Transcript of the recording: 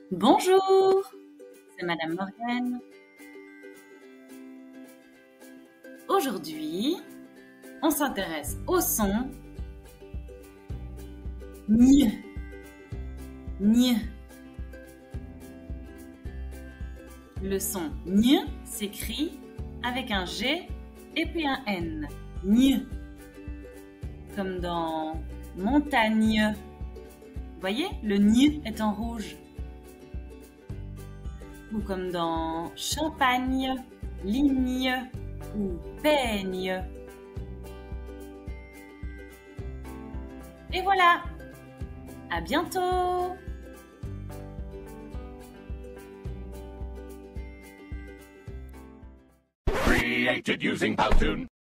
Bonjour, c'est Madame Morgane. Aujourd'hui, on s'intéresse au son Ñ. Ñ. Le son Ñ s'écrit avec un G et puis un N. Ñ. Comme dans montagne. Vous voyez, le Ñ est en rouge. Ou comme dans champagne, ligne ou peigne. Et voilà! À bientôt! Created using Powtoon.